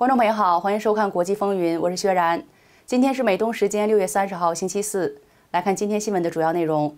观众朋友好，欢迎收看国际风云，我是薛然。今天是美东时间6月30号星期四，来看今天新闻的主要内容。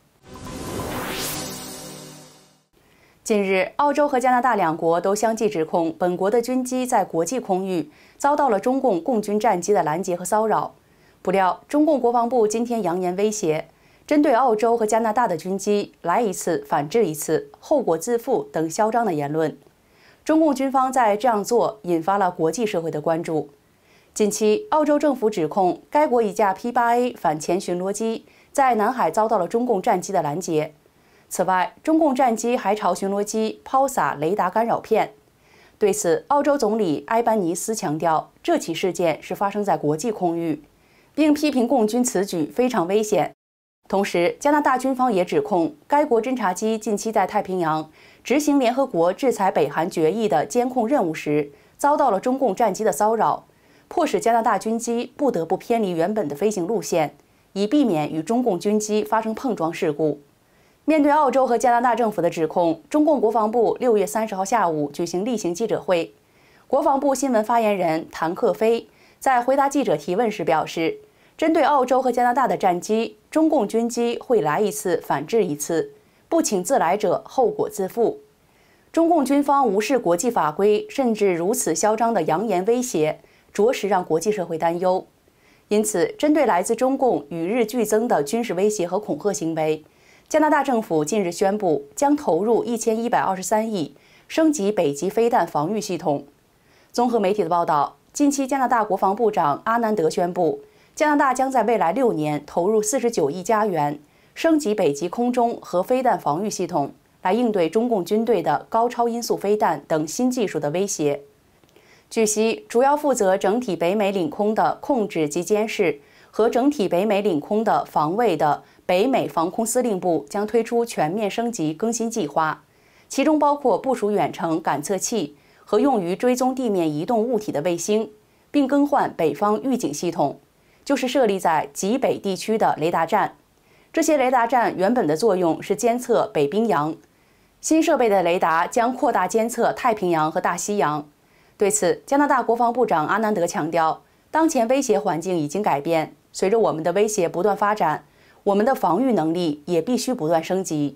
近日，澳洲和加拿大两国都相继指控本国的军机在国际空域遭到了中共共军战机的拦截和骚扰。不料，中共国防部今天扬言威胁，针对澳洲和加拿大的军机来一次反制一次，后果自负等嚣张的言论。中共军方在这样做引发了国际社会的关注。近期，澳洲政府指控该国一架 P-8A 反潜巡逻机在南海遭到了中共战机的拦截。此外，中共战机还朝巡逻机抛洒雷达干扰片。对此，澳洲总理埃班尼斯强调，这起事件是发生在国际空域，并批评共军此举非常危险。同时，加拿大军方也指控该国侦察机近期在太平洋执行联合国制裁北韩决议的监控任务时，遭到了中共战机的骚扰，迫使加拿大军机不得不偏离原本的飞行路线，以避免与中共军机发生碰撞事故。面对澳洲和加拿大政府的指控，中共国防部6月30号下午举行例行记者会。国防部新闻发言人谭克飞在回答记者提问时表示，针对澳洲和加拿大的战机，中共军机会来一次反制一次，不请自来者后果自负。中共军方无视国际法规，甚至如此嚣张的扬言威胁，着实让国际社会担忧。因此，针对来自中共与日俱增的军事威胁和恐吓行为，加拿大政府近日宣布将投入1123亿，升级北极飞弹防御系统。综合媒体的报道，近期加拿大国防部长阿南德宣布，加拿大将在未来6年投入49亿加元，升级北极空中和飞弹防御系统，来应对中共军队的高超音速飞弹等新技术的威胁。据悉，主要负责整体北美领空的控制及监视和整体北美领空的防卫的北美防空司令部将推出全面升级更新计划，其中包括部署远程感测器和用于追踪地面移动物体的卫星，并更换北方预警系统，就是设立在极北地区的雷达站。这些雷达站原本的作用是监测北冰洋，新设备的雷达将扩大监测太平洋和大西洋。对此，加拿大国防部长阿南德强调，当前威胁环境已经改变，随着我们的威胁不断发展，我们的防御能力也必须不断升级。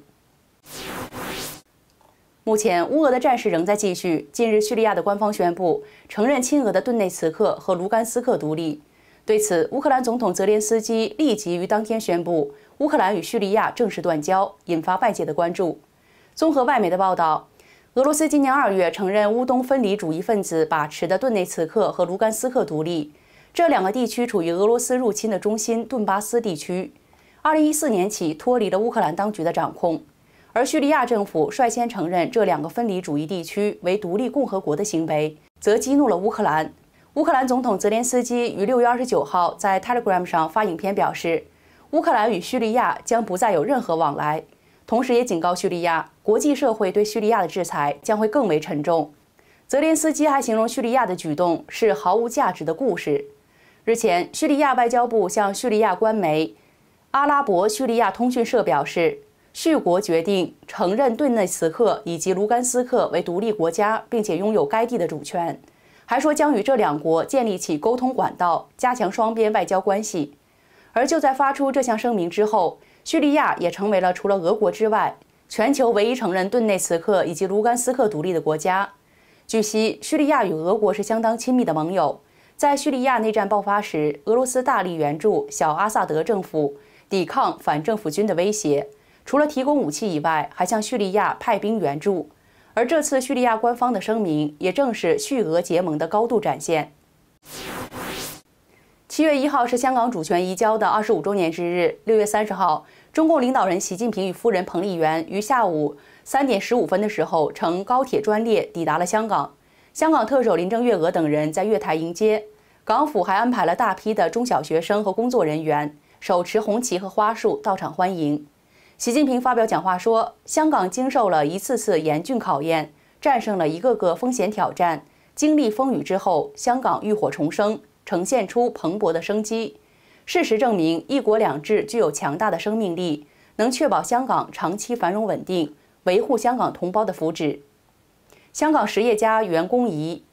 目前，乌俄的战事仍在继续。近日，叙利亚的官方宣布承认亲俄的顿内茨克和卢甘斯克独立。对此，乌克兰总统泽连斯基立即于当天宣布，乌克兰与叙利亚正式断交，引发外界的关注。综合外媒的报道，俄罗斯今年2月承认乌东分离主义分子把持的顿内茨克和卢甘斯克独立，这两个地区处于俄罗斯入侵的中心顿巴斯地区。2014年起脱离了乌克兰当局的掌控，而叙利亚政府率先承认这两个分离主义地区为独立共和国的行为，则激怒了乌克兰。乌克兰总统泽连斯基于6月29号在 Telegram 上发影片表示，乌克兰与叙利亚将不再有任何往来，同时也警告叙利亚，国际社会对叙利亚的制裁将会更为沉重。泽连斯基还形容叙利亚的举动是毫无价值的故事。日前，叙利亚外交部向叙利亚官媒阿拉伯叙利亚通讯社表示，叙国决定承认顿内茨克以及卢甘斯克为独立国家，并且拥有该地的主权，还说将与这两国建立起沟通管道，加强双边外交关系。而就在发出这项声明之后，叙利亚也成为了除了俄国之外，全球唯一承认顿内茨克以及卢甘斯克独立的国家。据悉，叙利亚与俄国是相当亲密的盟友。在叙利亚内战爆发时，俄罗斯大力援助小阿萨德政府抵抗反政府军的威胁，除了提供武器以外，还向叙利亚派兵援助。而这次叙利亚官方的声明，也正是叙俄结盟的高度展现。7月1号是香港主权移交的25周年之日。6月30号，中共领导人习近平与夫人彭丽媛于下午3点15分的时候乘高铁专列抵达了香港。香港特首林郑月娥等人在月台迎接，港府还安排了大批的中小学生和工作人员手持红旗和花束到场欢迎。习近平发表讲话说，香港经受了一次次严峻考验，战胜了一个个风险挑战，经历风雨之后，香港浴火重生，呈现出蓬勃的生机。事实证明，一国两制具有强大的生命力，能确保香港长期繁荣稳定，维护香港同胞的福祉。香港实业家袁弓夷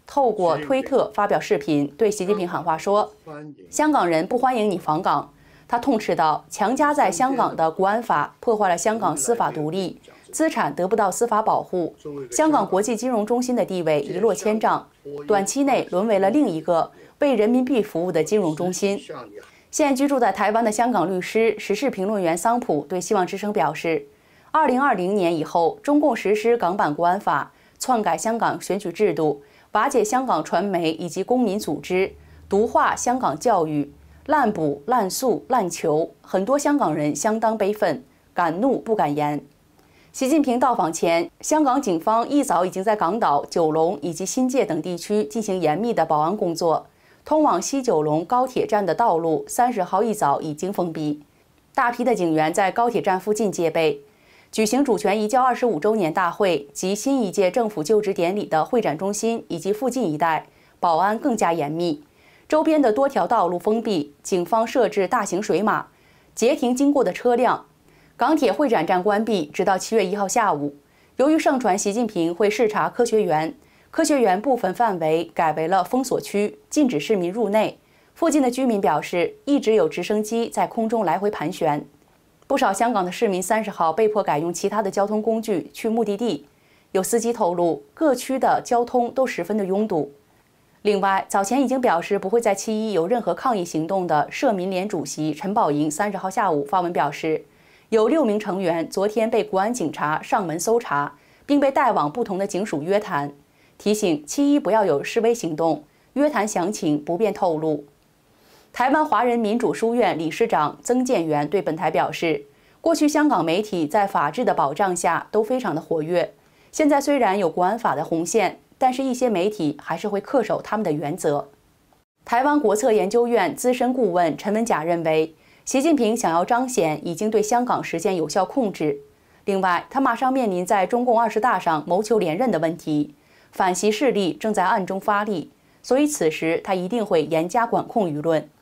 透过推特发表视频，对习近平喊话说：“香港人不欢迎你访港。”他痛斥道：“强加在香港的国安法破坏了香港司法独立，资产得不到司法保护，香港国际金融中心的地位一落千丈，短期内沦为了另一个为人民币服务的金融中心。”现居住在台湾的香港律师、时事评论员桑普对希望之声表示：“2020年以后，中共实施港版国安法，篡改香港选举制度，瓦解香港传媒以及公民组织，毒化香港教育。”滥捕、滥诉、滥求，很多香港人相当悲愤，敢怒不敢言。习近平到访前，香港警方一早已经在港岛、九龙以及新界等地区进行严密的保安工作。通往西九龙高铁站的道路30号一早已经封闭，大批的警员在高铁站附近戒备。举行主权移交25周年大会及新一届政府就职典礼的会展中心以及附近一带，保安更加严密。周边的多条道路封闭，警方设置大型水马，截停经过的车辆。港铁会展站关闭，直到7月1号下午。由于盛传习近平会视察科学园，科学园部分范围改为了封锁区，禁止市民入内。附近的居民表示，一直有直升机在空中来回盘旋。不少香港的市民30号被迫改用其他的交通工具去目的地。有司机透露，各区的交通都十分的拥堵。另外，早前已经表示不会在7·1有任何抗议行动的社民连主席陈宝莹30号下午发文表示，有6名成员昨天被国安警察上门搜查，并被带往不同的警署约谈，提醒7·1不要有示威行动，约谈详情不便透露。台湾华人民主书院理事长曾建元对本台表示，过去香港媒体在法治的保障下都非常的活跃，现在虽然有国安法的红线，但是一些媒体还是会恪守他们的原则。台湾国策研究院资深顾问陈文甲认为，习近平想要彰显已经对香港实现有效控制。另外，他马上面临在中共20大上谋求连任的问题，反习势力正在暗中发力，所以此时他一定会严加管控舆论。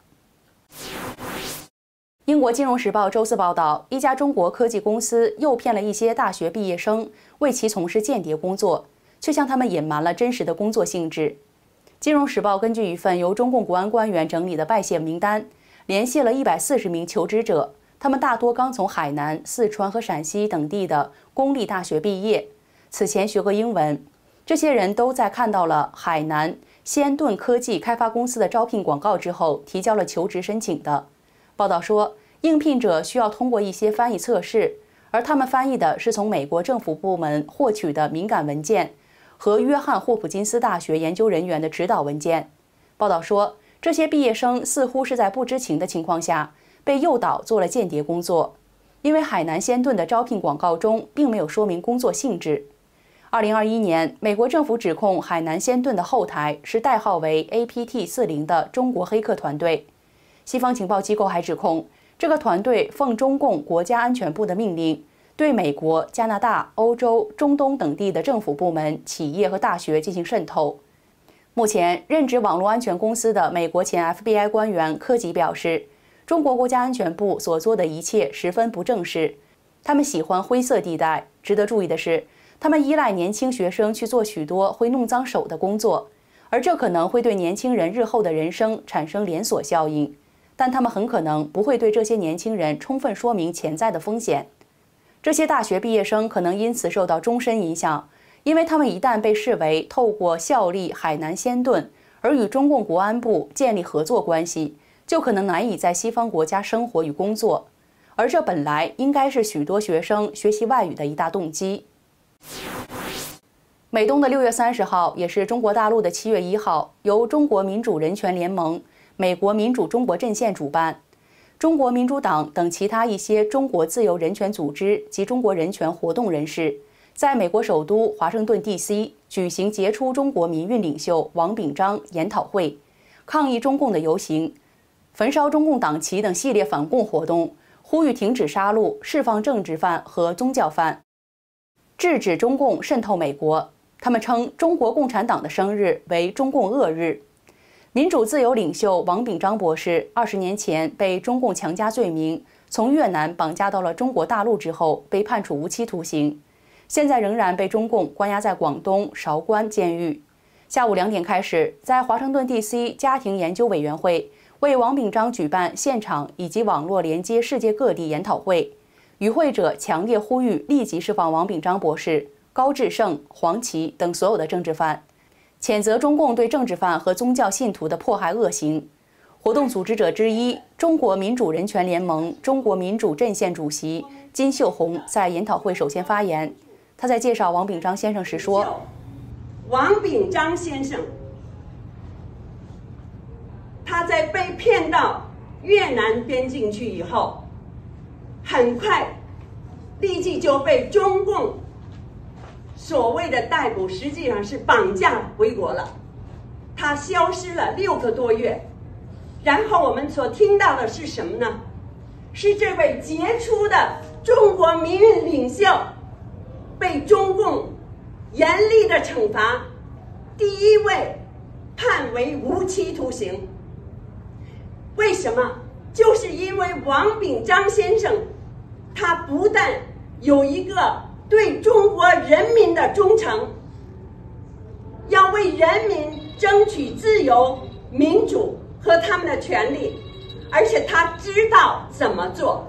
英国金融时报周四报道，一家中国科技公司诱骗了一些大学毕业生，为其从事间谍工作，却向他们隐瞒了真实的工作性质。金融时报根据一份由中共国安官员整理的拜谢名单，联系了140名求职者，他们大多刚从海南、四川和陕西等地的公立大学毕业，此前学过英文。这些人都在看到了海南先顿科技开发公司的招聘广告之后，提交了求职申请的。报道说，应聘者需要通过一些翻译测试，而他们翻译的是从美国政府部门获取的敏感文件和约翰霍普金斯大学研究人员的指导文件。报道说，这些毕业生似乎是在不知情的情况下被诱导做了间谍工作，因为海南先顿的招聘广告中并没有说明工作性质。2021年，美国政府指控海南先顿的后台是代号为 APT40的中国黑客团队。西方情报机构还指控，这个团队奉中共国家安全部的命令，对美国、加拿大、欧洲、中东等地的政府部门、企业和大学进行渗透。目前，任职网络安全公司的美国前 FBI 官员柯吉表示，中国国家安全部所做的一切十分不正式，他们喜欢灰色地带。值得注意的是，他们依赖年轻学生去做许多会弄脏手的工作，而这可能会对年轻人日后的人生产生连锁效应。但他们很可能不会对这些年轻人充分说明潜在的风险。这些大学毕业生可能因此受到终身影响，因为他们一旦被视为透过效力海南先顿而与中共国安部建立合作关系，就可能难以在西方国家生活与工作，而这本来应该是许多学生学习外语的一大动机。美东的6月30号，也是中国大陆的7月1号，由中国民主人权联盟、美国民主中国阵线主办，中国民主党等其他一些中国自由人权组织及中国人权活动人士，在美国首都华盛顿 DC 举行杰出中国民运领袖王炳章研讨会，抗议中共的游行，焚烧中共党旗等系列反共活动，呼吁停止杀戮、释放政治犯和宗教犯，制止中共渗透美国。他们称中国共产党的生日为中共恶日。民主自由领袖王炳章博士20年前被中共强加罪名，从越南绑架到了中国大陆之后，被判处无期徒刑，现在仍然被中共关押在广东韶关监狱。 下午2点开始，在华盛顿 DC 家庭研究委员会为王炳章举办现场以及网络连接世界各地研讨会。与会者强烈呼吁立即释放王炳章博士、高志胜、黄琦等所有的政治犯，谴责中共对政治犯和宗教信徒的迫害恶行。活动组织者之一，中国民主人权联盟中国民主阵线主席金秀红在研讨会首先发言。他在介绍王炳章先生时说：“ 王炳章先生，他在被骗到越南边境去以后，很快立即就被中共所谓的逮捕，实际上是绑架回国了。他消失了6个多月。然后我们所听到的是什么呢？是这位杰出的中国民运领袖被中共严厉的惩罚，第1位判为无期徒刑。为什么？就是因为王炳章先生，他不但有一个对中国人民的忠诚，要为人民争取自由、民主和他们的权利，而且他知道怎么做。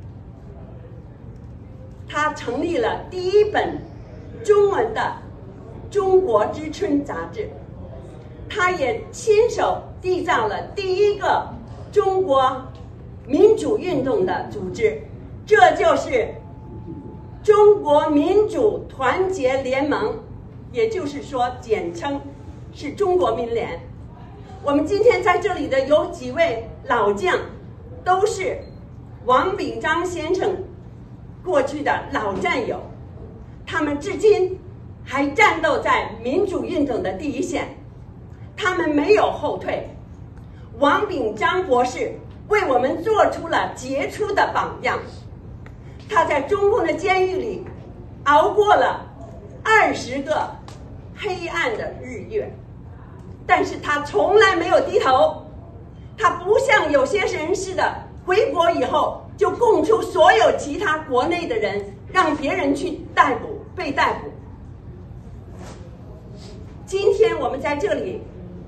他成立了第1本中文的《中国之春》杂志，他也亲手缔造了第1个中国民主运动的组织，这就是中国民主团结联盟，也就是说简称是中国民联。我们今天在这里的有几位老将，都是王炳章先生过去的老战友，他们至今还战斗在民主运动的第1线，他们没有后退。王炳章博士为我们做出了杰出的榜样，他在中共的监狱里熬过了20个黑暗的日月，但是他从来没有低头。他不像有些人似的，回国以后就供出所有其他国内的人，让别人去被逮捕。今天我们在这里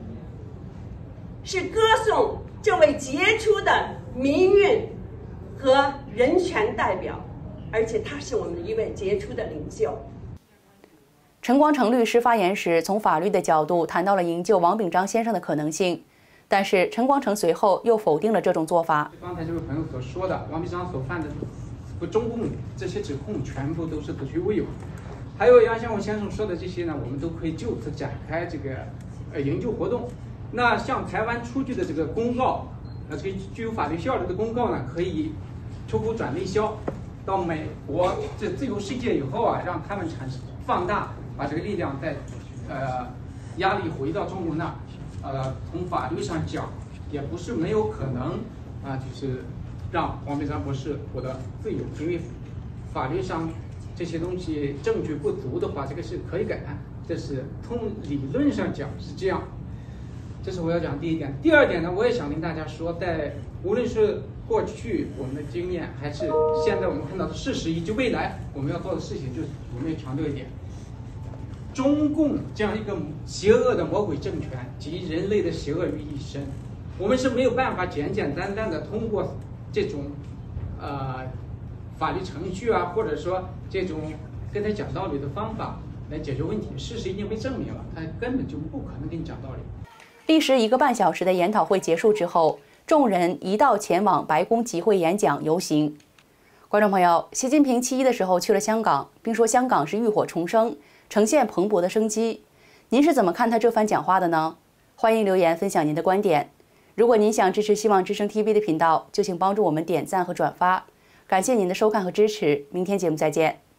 是歌颂这位杰出的民运和人权代表，而且他是我们的一位杰出的领袖。 陈光诚律师发言时，从法律的角度谈到了营救王炳章先生的可能性，但是陈光诚随后又否定了这种做法。 刚才这位朋友所说的，王炳章所犯的中共这些指控全部都是子虚乌有。还有杨先生先生说的这些呢，我们都可以就此展开这个营救活动。那向台湾出具的这个公告，这个具有法律效力的公告呢，可以出口转内销到美国这自由世界以后啊，让他们产生放大，把这个力量再压力回到中国那儿。从法律上讲，也不是没有可能就是让王炳章博士获得自由，因为法律上这些东西证据不足的话，这个是可以改判，这是从理论上讲是这样。这是我要讲第1点。第2点呢，我也想跟大家说，在无论是过去我们的经验，还是现在我们看到的事实，以及未来我们要做的事情，就是我们也强调一点：中共这样一个邪恶的魔鬼政权集人类的邪恶于一身，我们是没有办法简简单单的通过这种法律程序啊，或者说这种跟他讲道理的方法来解决问题。事实已经被证明了，他根本就不可能跟你讲道理。 历时1个半小时的研讨会结束之后，众人一道前往白宫集会演讲游行。观众朋友，习近平7·1的时候去了香港，并说香港是浴火重生，呈现蓬勃的生机。您是怎么看他这番讲话的呢？欢迎留言分享您的观点。如果您想支持希望之声 TV 的频道，就请帮助我们点赞和转发。感谢您的收看和支持，明天节目再见。